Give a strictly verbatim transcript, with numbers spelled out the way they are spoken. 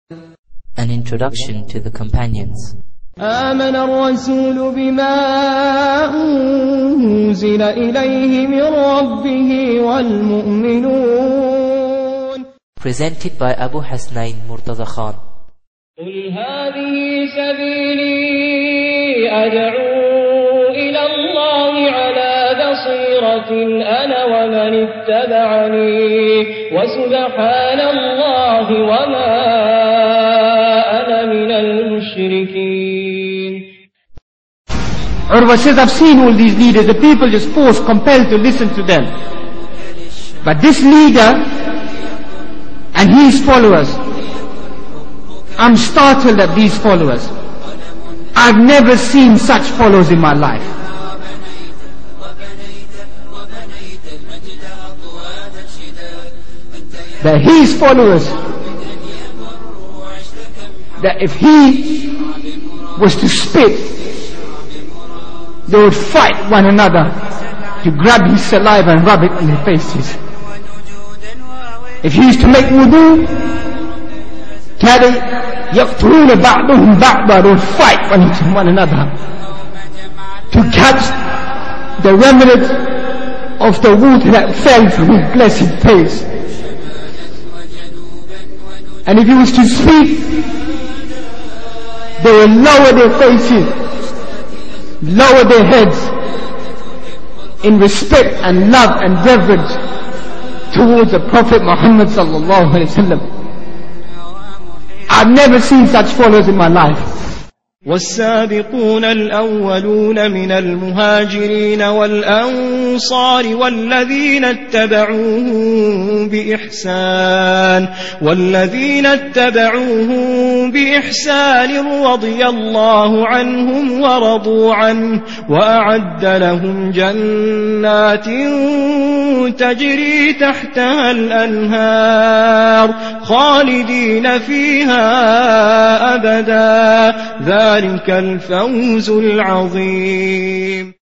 An introduction to the companions. آمن الرسول بما أنزل إليه من ربه والمؤمنون. Presented by Abu Hasnain Murtaza Khan. قل هذه سبيلي أدعو إلى الله على بصيرة أنا ومن اتبعني وسبحان الله وما أنا من المشركين. Urwa says, I've seen all these leaders, the people just forced, compelled to listen to them. But this leader and his followers, I'm startled at these followers. I've never seen such followers in my life. That his followers, that if he was to spit, they would fight one another to grab his saliva and rub it on their faces. If he used to make wudu, يقتلون بعضهم بعضا, they would fight one another to catch the remnant of the water that fell from his blessed face. And if he was to speak, they would lower their faces, lower their heads in respect and love and reverence towards the Prophet Muhammad sallallahu alaihi wasallam. I've never seen such followers in my life. والسابقون الأولون من المهاجرين والأنصار والذين اتبعوهم بإحسان والذين اتبعوهم بإحسان رضي الله عنهم ورضوا عنه وأعد لهم جنات تجري تحتها الأنهار خالدين فيها أبدا ذلك الفوز العظيم.